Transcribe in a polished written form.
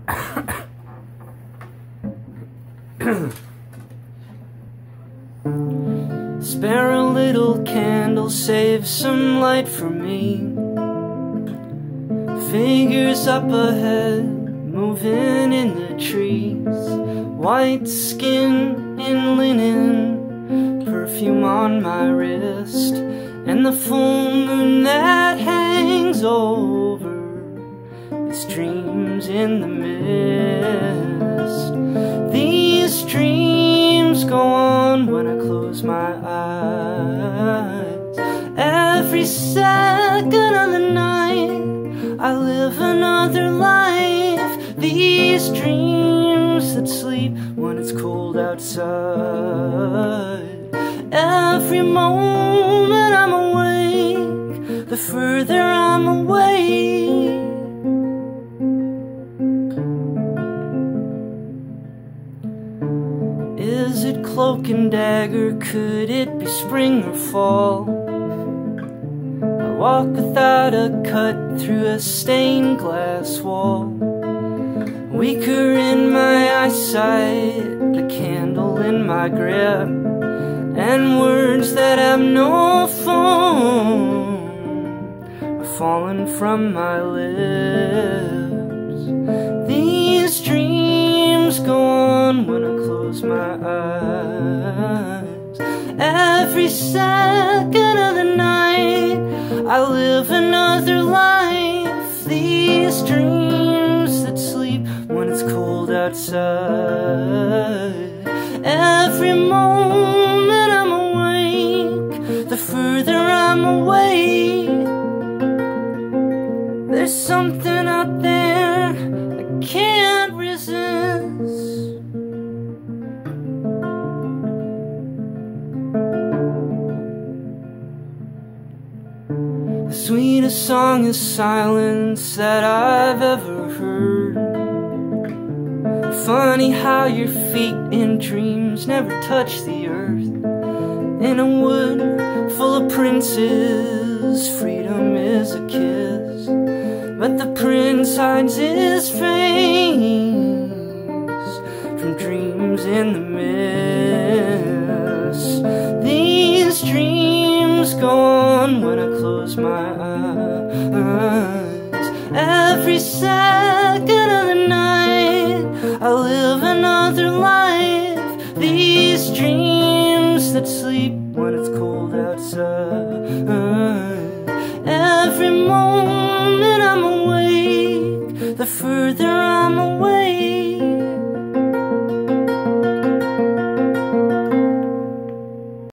Spare a little candle, save some light for me. Figures up ahead, moving in the trees. White skin in linen, perfume on my wrist, and the full moon that hangs over these dreams in the mist. These dreams go on when I close my eyes. Every second of the night I live another life. These dreams that sleep when it's cold outside. Every moment I'm awake, the further I'm away. Is it cloak and dagger? Could it be spring or fall? I walk without a cut through a stained glass wall. Weaker in my eyesight, a candle in my grip, and words that have no form are falling from my lips. These dreams go on when I close my eyes. Every second of the night I live another life. These dreams that sleep when it's cold outside. Every moment I'm awake, the further I'm away. There's something out there I can't resist. The sweetest song is silence that I've ever heard. Funny how your feet in dreams never touch the earth. In a wood full of princes, freedom is a kiss, but the prince hides his face from dreams in the mist. These dreams go on when I close my eyes. Every second of the night I live another life. These dreams that sleep when it's cold outside. Every moment I'm awake, the further I'm away.